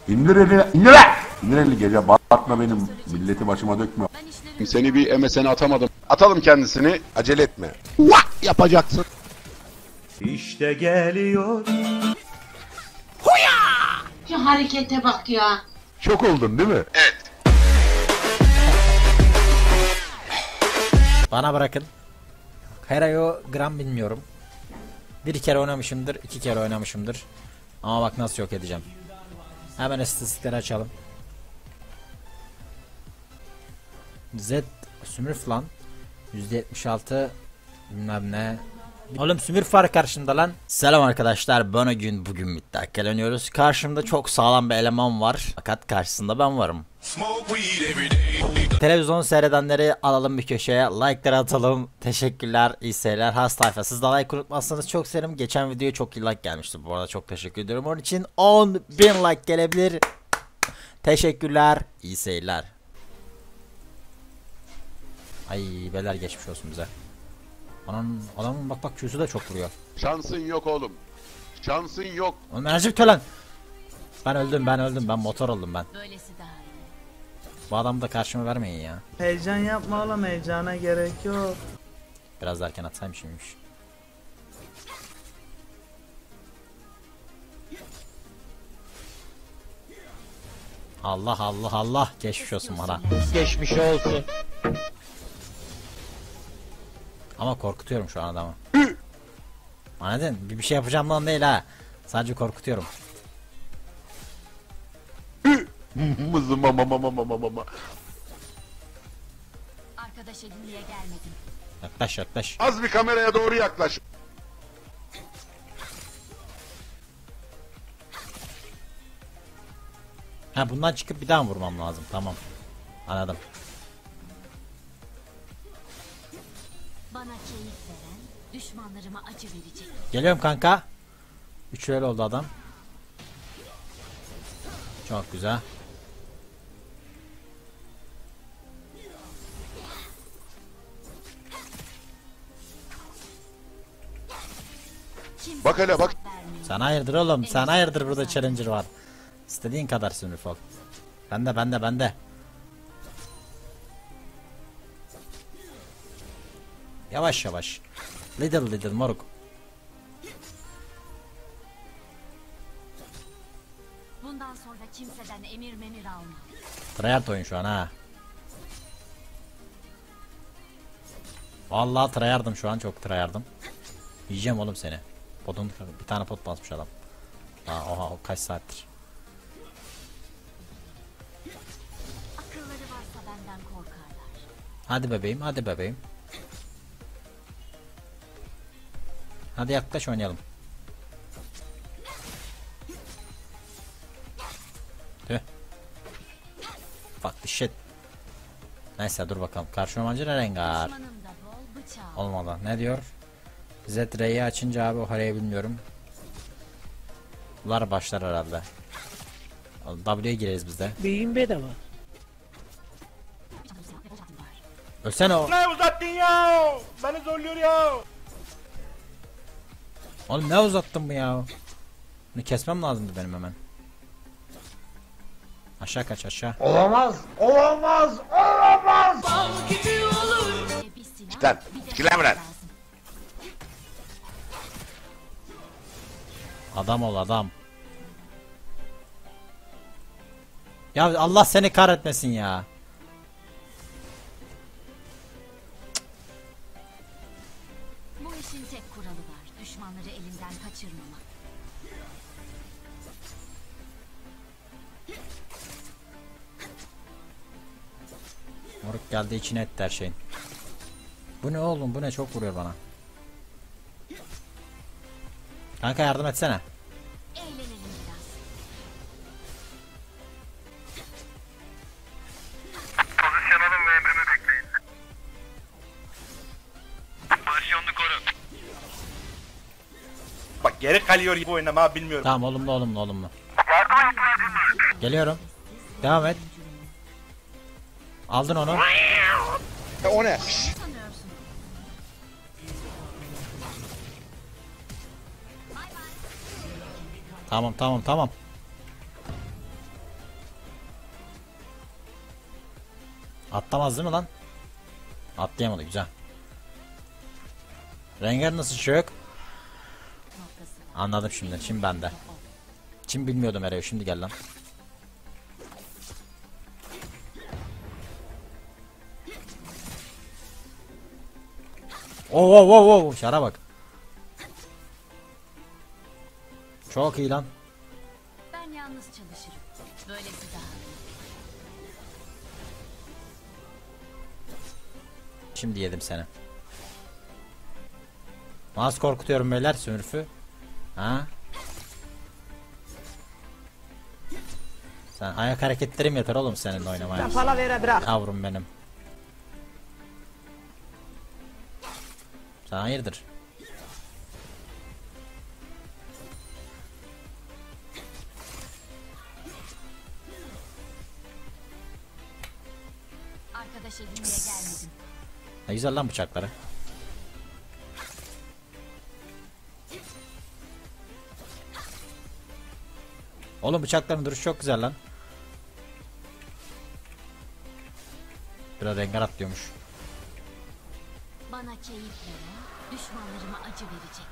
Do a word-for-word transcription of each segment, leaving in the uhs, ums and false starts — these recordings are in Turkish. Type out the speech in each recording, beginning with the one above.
İndir elini, indir lan! İndir elini, gece bağırtma benim, milleti başıma dökme. Seni bir M S N'e atamadım. Atalım kendisini, acele etme. What yapacaksın? İşte geliyor. Huya! Şu harekete bak ya. Şok oldun değil mi? Evet. Bana bırakın. Herayo gram bilmiyorum. Bir kere oynamışımdır, iki kere oynamışımdır. Ama bak nasıl yok edeceğim. Hemen istatistikleri açalım. Z Smurf lan. yüzde yetmiş altı bilmem ne. Oğlum Smurf var karşımda lan. Selam arkadaşlar, ben o gün bugün müttekeleniyoruz. Karşımda çok sağlam bir eleman var. Fakat karşısında ben varım. Televizyon seyredenleri alalım bir köşeye. Like'ları atalım. Teşekkürler, iyi seyirler. Has tayfa, siz de like unutmazsanız çok severim. Geçen videoya çok iyi like gelmişti. Bu arada çok teşekkür ediyorum. Onun için on bin like gelebilir. Teşekkürler, iyi seyirler. Ay beler geçmiş olsun bize. Anan adamın bak bak Q'su da çok vuruyor. Şansın yok oğlum. Şansın yok. Oğlum enerji bitiyor lan. Ben öldüm ben öldüm ben motor oldum ben. Böylesi daha iyi. Bu adamı da karşıma vermeyin ya. Heyecan yapma oğlum, heyecana gerek yok. Biraz da erken atsaymışımmış. Allah Allah Allah, geçmiş olsun bana. Geçmiş olsun. Ama korkutuyorum şu an adamı. Anladın? Bir, bir şey yapacağım lan değil ha. Sadece korkutuyorum. Mızı mama mama mama mama. Arkadaş edinmeye gelmedim. Yaklaş yaklaş. Az bir kameraya doğru yaklaş. Ha bundan çıkıp bir daha vurmam lazım. Tamam. Anladım. Bana keyif veren, düşmanlarıma acı verecek. Geliyorum kanka. Üç öyle oldu adam. Çok güzel. Bak hele bak. Sen hayırdır oğlum? Sen hayırdır, burada challenger var. İstediğin kadar sınıf ol. Bende bende bende. Yavaş yavaş. Little little moruk. Bundan sonra kimseden emir memir alma. Tryhard oyun şu an ha. Vallahi tryhard'ım şu an, çok tryhard'ım. Yiyeceğim oğlum seni. Potun bir tane pot basmış adam. Aa, oha o kaç saattir. Akılları varsa benden korkarlar. Hadi bebeğim, hadi bebeğim. Hadi yaklaş oynayalım. Tüh. Fuck the shit. Neyse dur bakalım. Karşı romancı ne rengar? Düşmanım da bol bıçağı. Olmadı. Ne diyor? Z R'yi açınca abi o harayı bilmiyorum. Bunlar başlar herhalde. W'ye gireriz biz de. Beyin bedava. Ölsene o. Ne uzattın ya? Beni zorluyor ya. Oğlum ne uzattın bu ya? Bunu kesmem lazımdı benim hemen. Aşağı kaç aşağı. Olamaz. Olamaz. Olamaz. Bir silah, Çıkar. bir de Çıkar lan. lazım. Adam ol adam. Ya Allah seni kahretmesin ya. Bu işin tek kuralı var. Düşmanları elinden kaçırmamak. Moruk geldi içine etti her şeyin. Bu ne oğlum, bu ne, çok vuruyor bana. Kanka yardım etsene. Eğlenelim biraz. Pozisyon alın ve emrimi bekleyin. Pozisyonunu koru. Bak geri kalıyor gibi oynama bilmiyorum. Tamam olumlu olumlu olumlu. Yardıma ihtiyacım var. Geliyorum. Devam et. Aldın onu. E, o ne? Sanıyorsun. Tamam tamam tamam. Atlamaz değil mi lan? Atlayamadı, güzel. Rengar nasıl çök? Anladım şimdi. Şimdi bende. Şimdi bilmiyordum Eray'ı. Şimdi gel lan. Oo oo oo oo. Şara bak. Çok iyi lan. Ben yalnız çalışırım. Böylesi daha iyi. Şimdi yedim seni. Nasıl korkutuyorum beyler Smurf'ü? Ha? Sen ayak hareketlerim yeter oğlum seninle oynamaya. Pala vere bırak. Yavrum benim. Sen hayırdır? Arkadaş edinmeye gelmedim. Ne güzel lan bıçakları. Oğlum bıçakların duruşu çok güzel lan. Biraz rengar atlıyormuş. Bana keyif veren, düşmanlarıma acı verecek.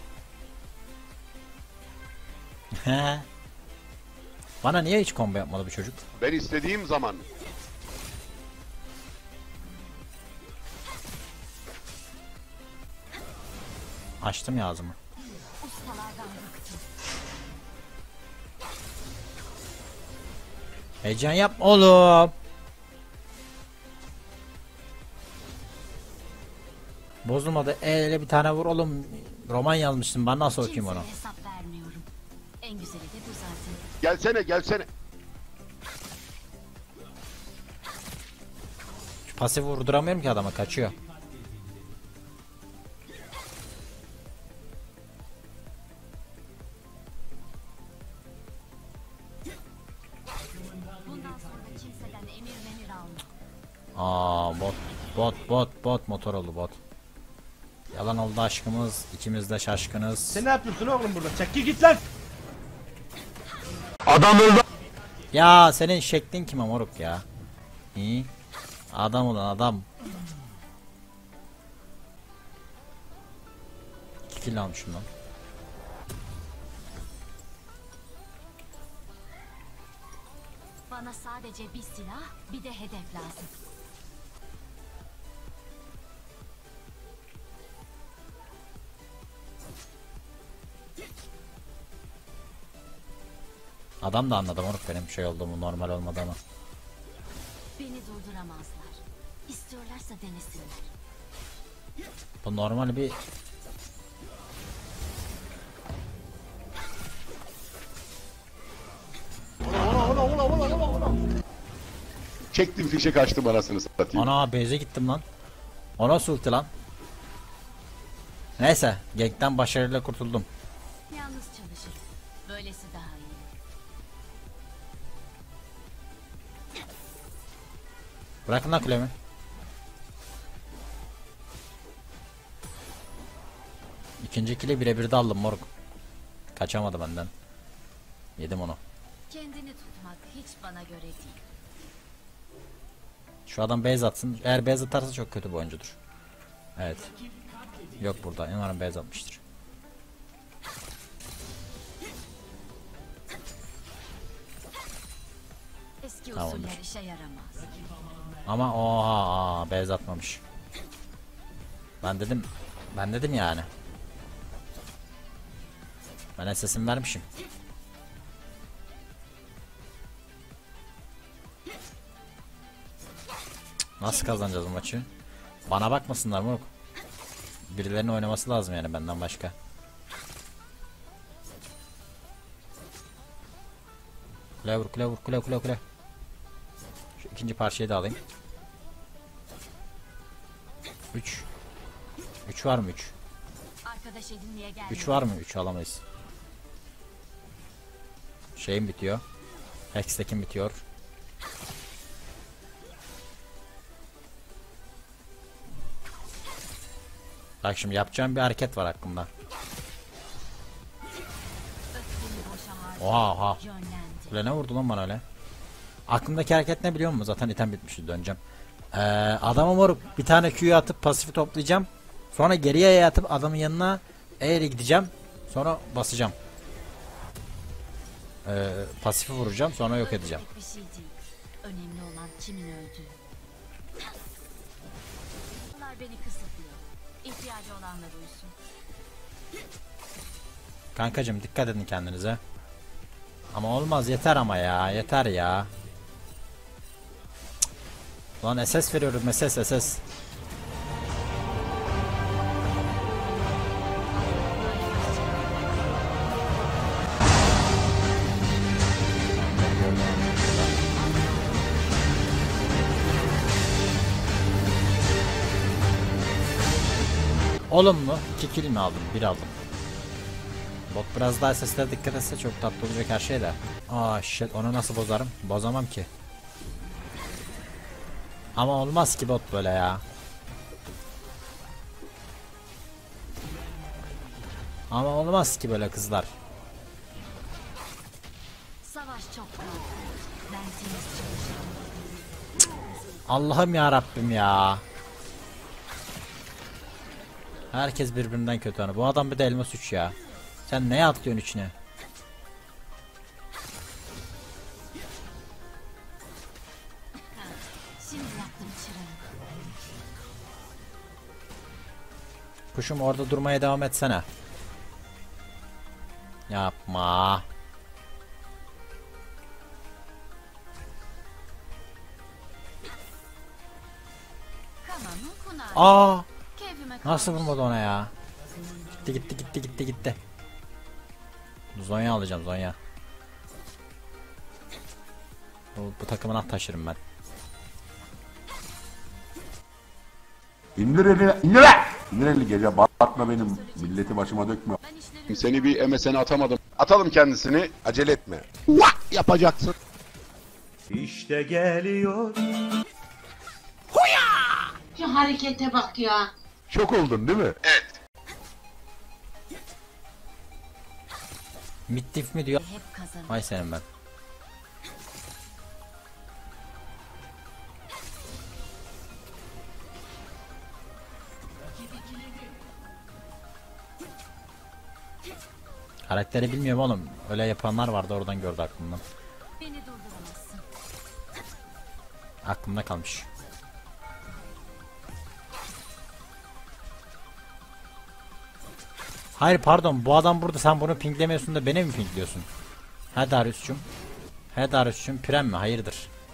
Bana niye hiç combo yapmadı bu çocuk? Ben istediğim zaman. Açtım ya ağzımı. Ustalardan bıktım. Heyecan yapma oğlum. Bozulmadı. Eyle bir tane vur oğlum. Roman yazmıştım. Ben nasıl okuyayım onu? Kimseye hesap vermiyorum. En güzeli de bu zaten. Gelsene gelsene. Şu pasif vurduramıyorum ki adama, kaçıyor. Bundan sonra kimseden emir memir alma. Aa bot bot bot bot motor oldu bot. Yalan oldu aşkımız, ikimiz de şaşkınız. Sen ne yapıyorsun oğlum burada? Çekil git lan. Adam öldü. Ya senin şeklin kime moruk ya? İyi. Adam olan adam. İki kill almışım lan. Bana sadece bir silah, bir de hedef lazım. Adam da anladı moruk benim şey olduğumu, normal olmadı ama. Beni durduramazlar. İstiyorlarsa denesinler. Bu normal bir... Çektim fişe kaçtım anasını satayım. Ana base'e gittim lan. O nasıl ulti lan? Neyse, gankten başarıyla kurtuldum. Yalnız çalışırım. Böylesi daha iyi. Bırakın lan kulemi. İkinci kili birebir de aldım moruk. Kaçamadı benden. Yedim onu. Kendini tutmak hiç bana göre değil. Şu adam base atsın. Eğer base atarsa çok kötü bir oyuncudur. Evet. Yok burada. Umarım base atmıştır. Eski Tamamdır. usuller işe yaramaz. Ama oha aa, base atmamış. Ben dedim. Ben dedim yani. Ben sesim vermişim. Nasıl kazanacağız bu maçı? Bana bakmasınlar moruk. Birilerinin oynaması lazım yani benden başka. Kule vur kule vur kule kule kule. Şu ikinci parçayı da alayım. üç. üç var mı üç? Arkadaş edinmeye gelmedim. üç var mı? üç alamayız. Şeyim bitiyor. Hextech'im bitiyor. Bak şimdi yapacağım bir hareket var aklımda. Öfkeni boşa harca. Oha oha. Yönlendir. Kule ne vurdu lan bana öyle? Aklımdaki hareket ne biliyor musun? Zaten item bitmişti, döneceğim. Ee, adama moruk bir tane Q'yu atıp pasifi toplayacağım. Sonra geriye E atıp adamın yanına E ile gideceğim. Sonra basacağım. Ee, pasifi vuracağım sonra yok edeceğim. Bir şey değil. Önemli olan kimin öldüğü. Bunlar beni kısıtlıyor. İhtiyacı olanlar uysun. Kankacım dikkat edin kendinize. Ama olmaz yeter ama ya yeter ya. Cık. Lan S S veriyorum S S S S. Oğlum mu? iki kill mi aldım? bir aldım. Bot biraz daha seslere dikkat etse çok tatlı olacak her şey de. Aa shit onu nasıl bozarım? Bozamam ki. Ama olmaz ki bot böyle ya. Ama olmaz ki böyle kızlar. Savaş çok rahat. Ben temiz çalışıyorum. Allah'ım ya Rabbim ya. Herkes birbirinden kötü anı. Bu adam bir de elmas üç ya. Sen neye atlıyorsun içine? Şimdi yaptım çırağı. Kuşum orada durmaya devam etsene. Yapma. Kamanın kunar. Aa, Keyfime nasıl kalmış. vurmadı ona ya? Gitti gitti gitti gitti gitti. Zonya alacağım Zonya. Bu, bu takımına taşırım ben. İndir elini. İndir lan! İndir elini gece. Batma benim. Milleti başıma dökme. Ben işlerimi Seni bir M S N'e atamadım. Atalım kendisini. Acele etme. Vah! Yapacaksın. İşte geliyor. Şu harekete bak ya. Şok oldun değil mi? Evet. Mittif mi diyor? hep kazanırım. Vay senin ben. Karakteri bilmiyorum oğlum. Öyle yapanlar vardı oradan gördü aklımdan. Beni durduramazsın. Aklımda kalmış. Hayır pardon bu adam burada sen bunu pinglemiyorsun da beni mi pingliyorsun? He Darius'cum. He Darius'cum Prem mi? Hayırdır?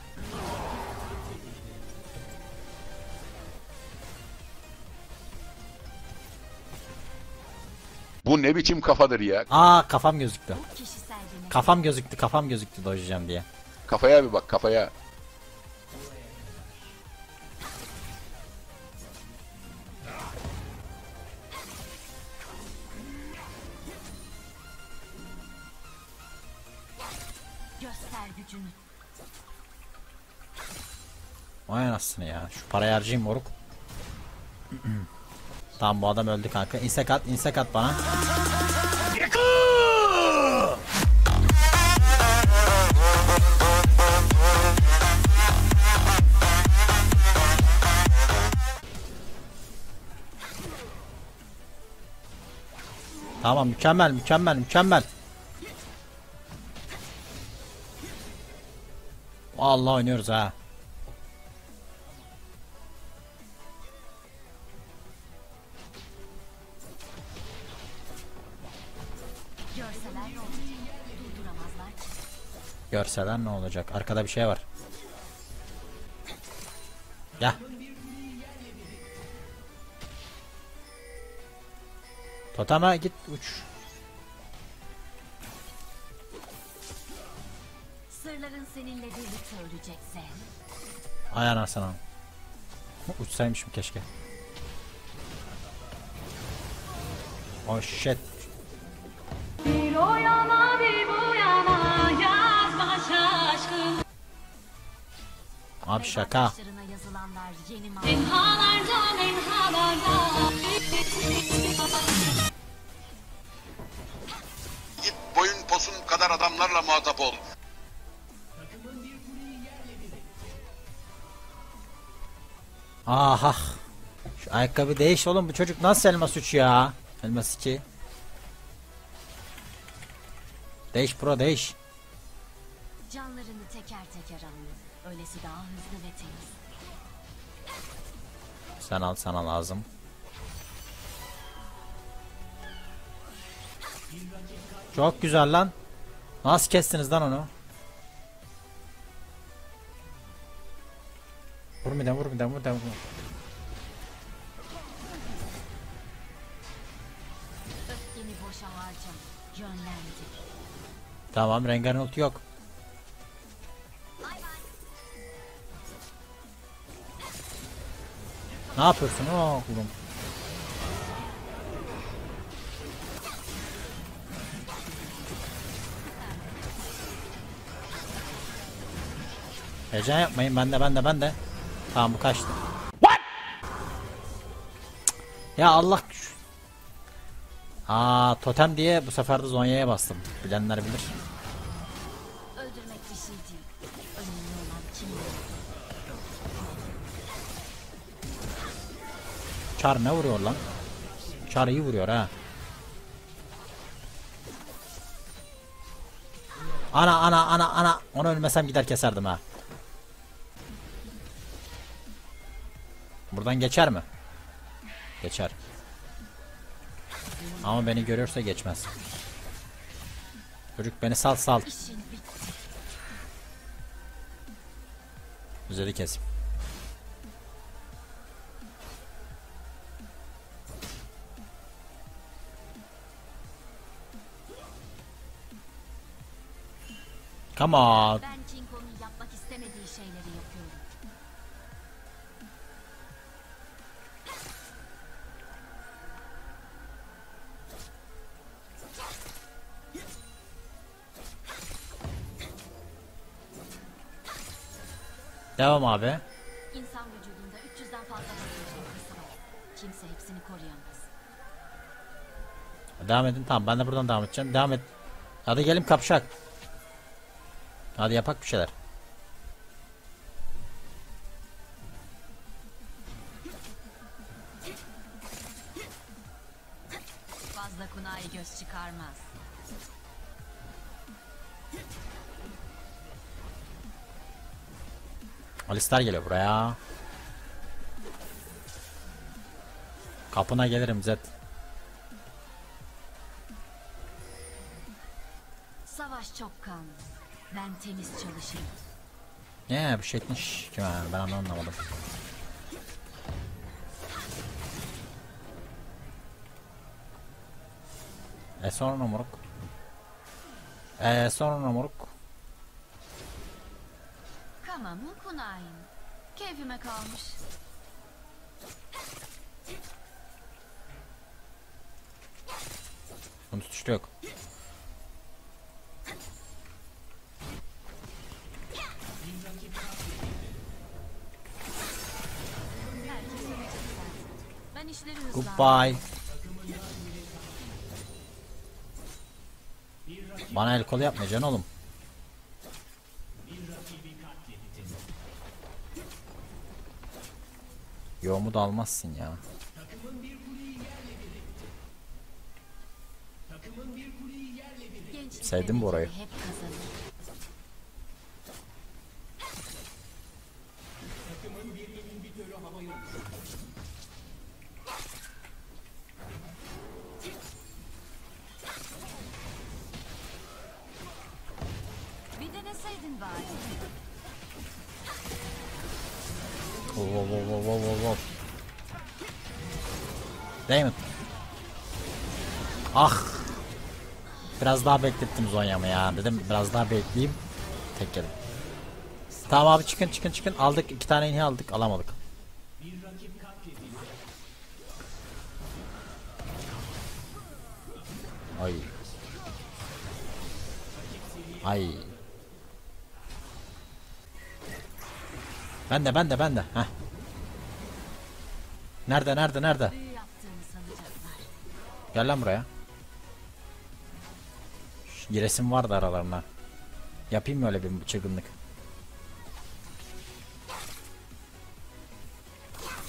Bu ne biçim kafadır ya? Aa kafam gözüktü. Kişisel bir Kafam gözüktü kafam gözüktü dojacağım diye. Kafaya bir bak kafaya. göster gücünü. Vay anasını ya. Şu parayı harcayayım moruk. Tamam bu adam öldü kanka. İnsek at, insek at bana. Tamam mükemmel mükemmel mükemmel. Vallahi oynuyoruz ha. Görseler ne olacak? Durduramazlar ki. Görseler ne olacak? Arkada bir şey var. Gel. Totama git uç. Sırların seninle birlikte ölecekse. Ay anasını. Uçsaymışım keşke. Oh shit. Bir o yana bir bu yana yazma şaşkın. Abi şaka. Başlarına yazılanlar yeni mal. Enhalardan enhalardan. Git boyun posun kadar adamlarla muhatap ol. Aha. Şu ayakkabı değiş oğlum, bu çocuk nasıl elmas üç ya? Elmas iki. Değiş pro değiş. Canlarını teker teker alın. Öylesi daha hızlı ve temiz. Sen al, sana lazım. Çok güzel lan. Nasıl kestiniz lan onu? Vur bir de vur bir de vur bir de vur. Öfkeni boşa harcama. Yönlendir. Tamam, Rengar'ın ulti yok. Ne yapıyorsun oğlum? Heyecan yapmayın, bende bende bende. Tamam, bu kaçtı. What? Ya Allah. Aa, totem diye bu sefer de Zonya'ya bastım. Bilenler bilir. Öldürmek bir şey değil. Önemli olan kim olduğu. Char ne vuruyor lan? Char iyi vuruyor ha. Ana ana ana ana. Onu ölmesem gider keserdim ha. Buradan geçer mi? Geçer. Ama beni görürse geçmez. Çocuk beni sal sal. İşin bitti. Üzeri kesim. Come on. Ben Kinko'nun yapmak istemediği şeyleri yapıyorum. Devam abi. İnsan vücudunda üç yüzden fazla basınç noktası var. Kimse hepsini koruyamaz. Devam edin, tamam, ben de buradan devam edeceğim. Devam et. Hadi gelin kapışak. Hadi yapak bir şeyler. Fazla kunayı göz çıkarmaz. Alistar geliyor buraya. Kapına gelirim Zed. Savaş çok kanlı. Ben temiz çalışırım. Ne bir şey etmiş ki yani, ben onu anlamadım. E sonra moruk. E sonra moruk. Kama mı kunayım? Keyfime kalmış. Bunu tutuştu yok. Ben işleri hızlı. Goodbye. Bana el kolu yapmayacaksın oğlum. Yoğumu da almazsın ya. Gençlik Sevdim bu orayı. hep kazanır. Bir deneseydin bari. Wow wow wow wow wow wow. Değil mi? Ah. Biraz daha beklettim Zonya'mı ya. Dedim biraz daha bekleyeyim. Tek yedim. Tamam abi, çıkın çıkın çıkın. Aldık, iki tane inhi aldık, alamadık. Ay. Ay. Ben de ben de ben de. Heh. Nerede nerede nerede? Büyü yaptığını sanacaklar. Gel lan buraya. Şu giresim vardı aralarına. Yapayım mı öyle bir çılgınlık?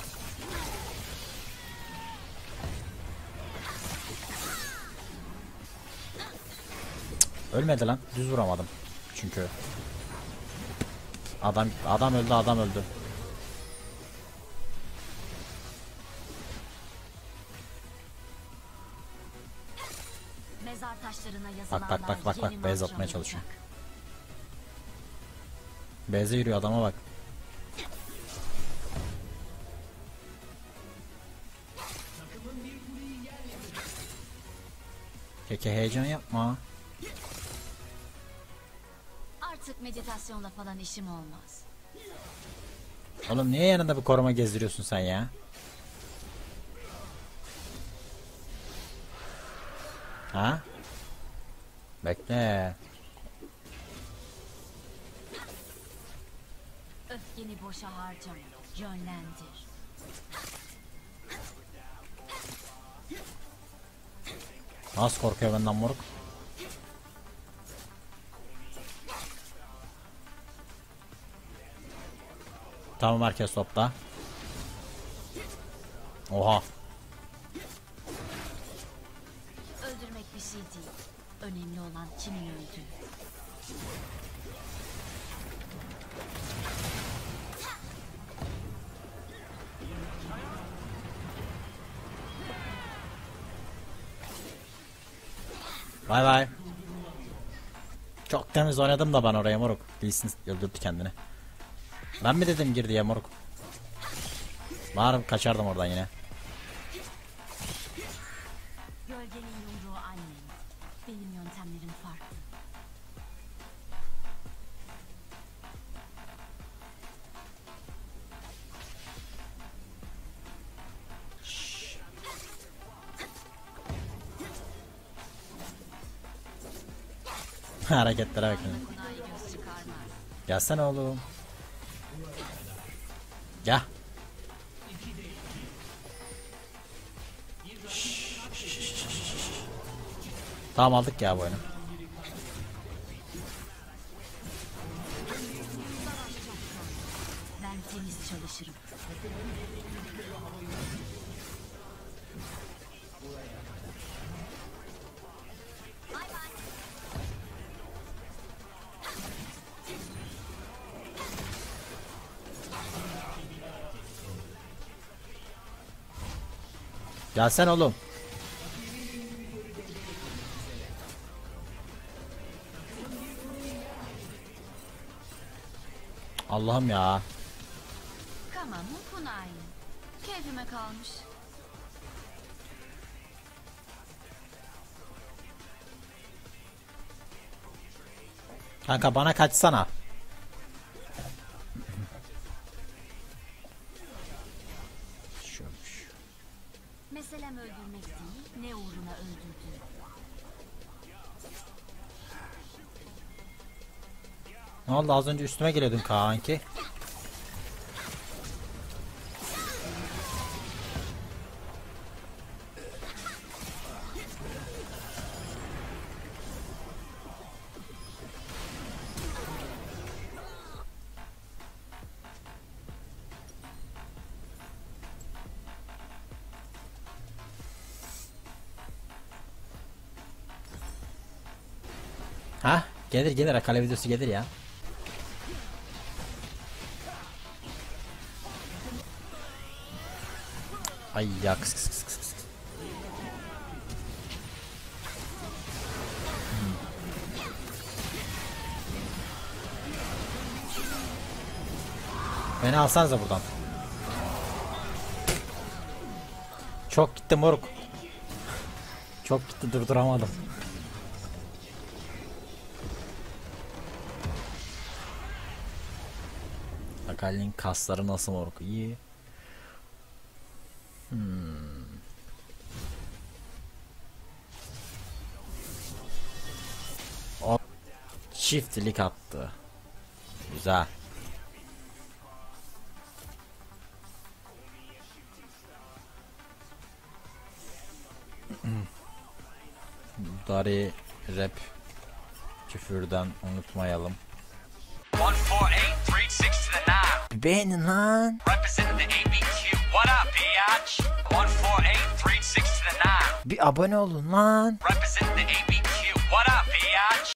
Ölmedi lan. Düz vuramadım. Çünkü adam adam öldü, adam öldü. Mezar taşlarına yazılanlar Bak bak bak bak bak yeni beyaz mantra atmaya çalışıyor. olacak. Beyze yürüyor, adama bak. Keke heyecan yapma. Artık meditasyonla falan işim olmaz. Oğlum niye yanında bir koruma gezdiriyorsun sen ya? Ha? Bekle. Öfkeni boşa harcama. Yönlendir. Nasıl korkuyor benden moruk? Tamam, herkes topta. Oha. Öldürmek bir şey değil. Önemli olan kimin öldüğü. Bay bay. Çok temiz oynadım da ben oraya moruk. Değilsin, öldürdü kendini. Ben mi dedim gir diye moruk? Bağırım kaçardım oradan yine. Gölgenin yumruğu annem. Benim yöntemlerim farklı. Hareketlere bakın. Kunay göz çıkarmaz. Gelsene oğlum. Gel. Tamam, aldık ya bu oyunu. Ben temiz çalışırım. Gelsene oğlum. Allah'ım ya. Kama mı Kunay? Keyfime kalmış. Kanka bana kaçsana. Meselem öldürmek değil, ne uğruna öldürdüğü. Ne oldu, az önce üstüme geliyordun kanki. Ha? Gelir gelir, kale videosu gelir ya. Ay ya, kıs kıs kıs kıs. Hmm. Beni alsanıza buradan. Çok gitti moruk. Çok gitti, durduramadım. Akali'nin kasları nasıl moruk? İyi. Hmm. O çiftlik attı. Güzel. Dari rap küfürden unutmayalım. Beğenin lan. Bir abone olun lan.